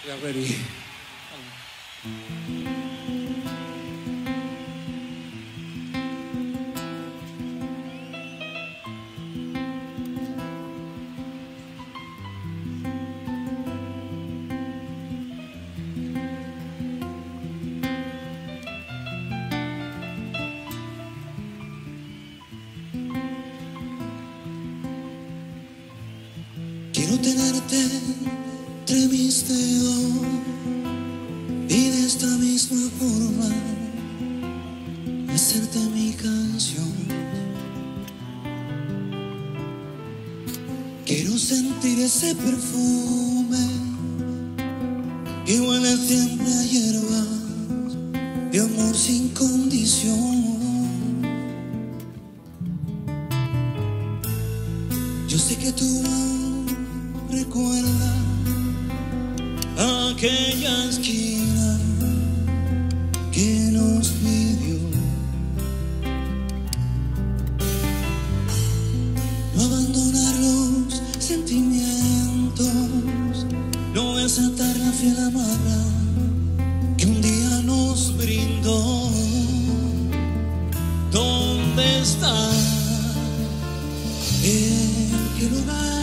We are ready. Quiero tenerte entre mis dedos y de esta misma forma hacerte mi canción. Quiero sentir ese perfume que huele siempre a hierbas de amor sin condición. Yo sé que tú recuerda aquella esquina que nos pidió no abandonar los sentimientos, no desatar la fiel amarra que un día nos brindó. ¿Dónde está el que lo da?